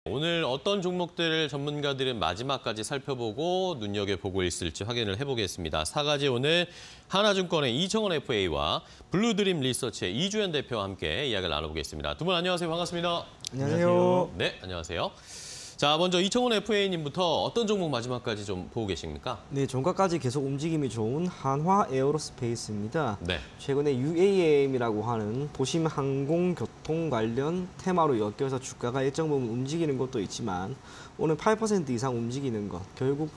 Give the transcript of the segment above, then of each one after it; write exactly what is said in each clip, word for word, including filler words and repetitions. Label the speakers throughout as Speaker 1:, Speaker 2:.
Speaker 1: 오늘 어떤 종목들을 전문가들은 마지막까지 살펴보고 눈여겨보고 있을지 확인을 해보겠습니다. 사 가지 오늘 하나증권의 이청원 에프에이와 블루드림 리서치의 이주연 대표와 함께 이야기를 나눠보겠습니다. 두 분 안녕하세요. 반갑습니다.
Speaker 2: 안녕하세요.
Speaker 1: 네, 안녕하세요. 자, 먼저 이청원 에프에이님부터 어떤 종목 마지막까지 좀 보고 계십니까?
Speaker 2: 네, 종가까지 계속 움직임이 좋은 한화 에어로스페이스입니다.
Speaker 1: 네.
Speaker 2: 최근에 유에이엠이라고 하는 도심 항공교통 관련 테마로 엮여서 주가가 일정 부분 움직이는 것도 있지만 오늘 팔 퍼센트 이상 움직이는 것, 결국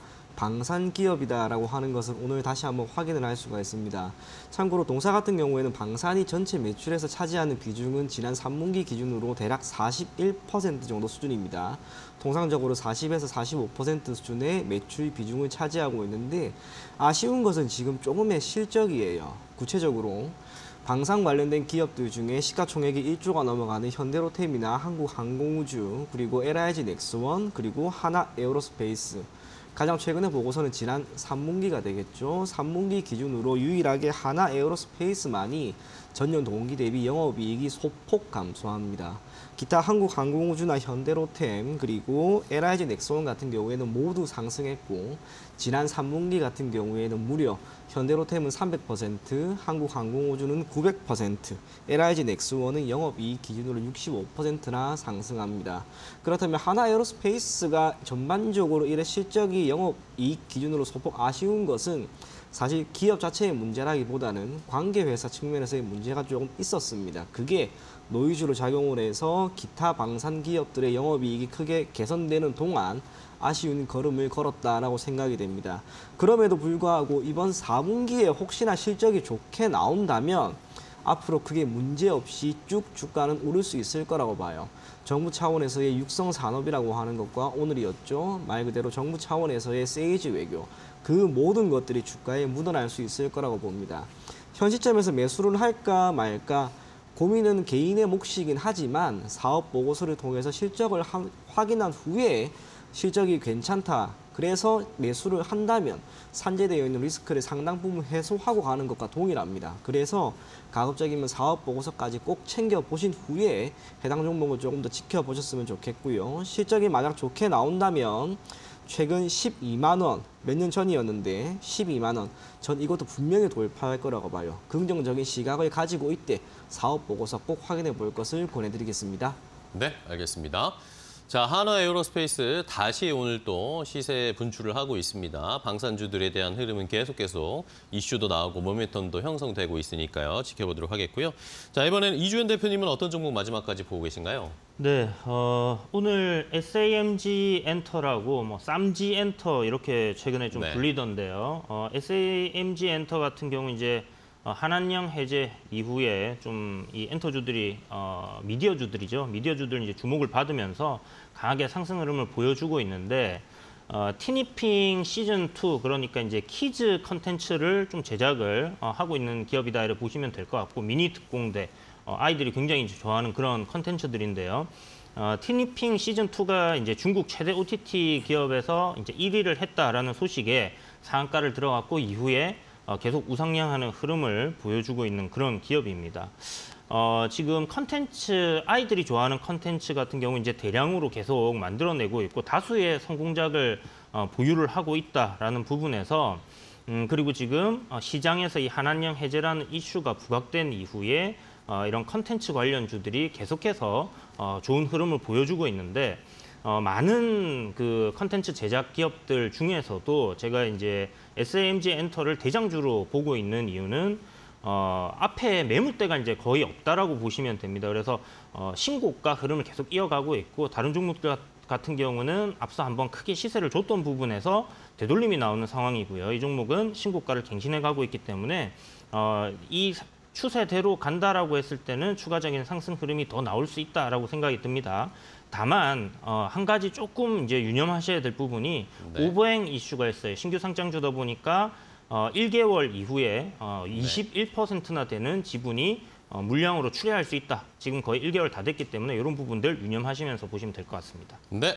Speaker 2: 방산 기업이다라고 하는 것을 오늘 다시 한번 확인을 할 수가 있습니다. 참고로 동사 같은 경우에는 방산이 전체 매출에서 차지하는 비중은 지난 삼 분기 기준으로 대략 사십일 퍼센트 정도 수준입니다. 통상적으로 사십에서 사십오 퍼센트 수준의 매출 비중을 차지하고 있는데 아쉬운 것은 지금 조금의 실적이에요. 구체적으로 방산 관련된 기업들 중에 시가총액이 일조가 넘어가는 현대로템이나 한국항공우주, 그리고 엘아이지 넥스원, 그리고 하나에어로스페이스. 가장 최근의 보고서는 지난 삼 분기가 되겠죠. 삼 분기 기준으로 유일하게 하나에어로스페이스만이 전년 동기 대비 영업이익이 소폭 감소합니다. 기타 한국항공우주나 현대로템 그리고 엘아이지 넥스원 같은 경우에는 모두 상승했고 지난 삼 분기 같은 경우에는 무려 현대로템은 삼백 퍼센트, 한국항공우주는 구백 퍼센트, 엘아이지 넥스원은 영업이익 기준으로 육십오 퍼센트나 상승합니다. 그렇다면 하나에어로스페이스가 전반적으로 이래 실적이 영업이익 기준으로 소폭 아쉬운 것은 사실 기업 자체의 문제라기보다는 관계회사 측면에서의 문제가 조금 있었습니다. 그게 노이즈로 작용을 해서 기타 방산 기업들의 영업이익이 크게 개선되는 동안 아쉬운 걸음을 걸었다라고 생각이 됩니다. 그럼에도 불구하고 이번 사 분기에 혹시나 실적이 좋게 나온다면 앞으로 크게 문제없이 쭉 주가는 오를 수 있을 거라고 봐요. 정부 차원에서의 육성 산업이라고 하는 것과 오늘이었죠. 말 그대로 정부 차원에서의 세이지 외교, 그 모든 것들이 주가에 묻어날 수 있을 거라고 봅니다. 현 시점에서 매수를 할까 말까 고민은 개인의 몫이긴 하지만 사업 보고서를 통해서 실적을 하, 확인한 후에 실적이 괜찮다, 그래서 매수를 한다면 산재되어 있는 리스크를 상당 부분 해소하고 가는 것과 동일합니다. 그래서 가급적이면 사업 보고서까지 꼭 챙겨보신 후에 해당 종목을 조금 더 지켜보셨으면 좋겠고요. 실적이 만약 좋게 나온다면 최근 십이만 원, 몇 년 전이었는데 십이만 원, 전 이것도 분명히 돌파할 거라고 봐요. 긍정적인 시각을 가지고 있대 사업 보고서 꼭 확인해 볼 것을 권해드리겠습니다.
Speaker 1: 네, 알겠습니다. 자, 하나에어로스페이스 다시 오늘 또 시세 분출을 하고 있습니다. 방산주들에 대한 흐름은 계속 계속 이슈도 나오고 모멘텀도 형성되고 있으니까요. 지켜보도록 하겠고요. 자, 이번에는 이주연 대표님은 어떤 종목 마지막까지 보고 계신가요?
Speaker 3: 네, 어, 오늘 에스에이엠지 엔터라고 뭐 쌈지 엔터 이렇게 최근에 좀
Speaker 1: 네.
Speaker 3: 불리던데요. 어, 에스에이엠지 엔터 같은 경우 이제 어, 한한령 해제 이후에 좀 이 엔터주들이 어, 미디어주들이죠. 미디어주들 이제 주목을 받으면서 강하게 상승 흐름을 보여주고 있는데 어, 티니핑 시즌 투, 그러니까 이제 키즈 컨텐츠를 좀 제작을 어, 하고 있는 기업이다 이렇게 보시면 될 것 같고, 미니 특공대, 어, 아이들이 굉장히 좋아하는 그런 컨텐츠들인데요. 어, 티니핑 시즌 투가 이제 중국 최대 오티티 기업에서 이제 일 위를 했다라는 소식에 상한가를 들어갔고 이후에 어, 계속 우상향하는 흐름을 보여주고 있는 그런 기업입니다. 어, 지금 컨텐츠, 아이들이 좋아하는 컨텐츠 같은 경우 이제 대량으로 계속 만들어내고 있고 다수의 성공작을 어, 보유를 하고 있다라는 부분에서 음, 그리고 지금 어, 시장에서 이 한한령 해제라는 이슈가 부각된 이후에 어, 이런 컨텐츠 관련주들이 계속해서 어, 좋은 흐름을 보여주고 있는데 어, 많은 그 컨텐츠 제작 기업들 중에서도 제가 이제 에스에이엠지 엔터를 대장주로 보고 있는 이유는 어, 앞에 매물대가 이제 거의 없다라고 보시면 됩니다. 그래서 어, 신고가 흐름을 계속 이어가고 있고 다른 종목들 같은 경우는 앞서 한번 크게 시세를 줬던 부분에서 되돌림이 나오는 상황이고요. 이 종목은 신고가를 갱신해 가고 있기 때문에 어, 이 추세대로 간다라고 했을 때는 추가적인 상승 흐름이 더 나올 수 있다라고 생각이 듭니다. 다만 어, 한 가지 조금 이제 유념하셔야 될 부분이 네. 오버행 이슈가 있어요. 신규 상장주다 보니까 어, 일 개월 이후에 어, 이십일 퍼센트나 되는 지분이 어, 물량으로 출회할 수 있다. 지금 거의 일 개월 다 됐기 때문에 이런 부분들 유념하시면서 보시면 될 것 같습니다.
Speaker 1: 네,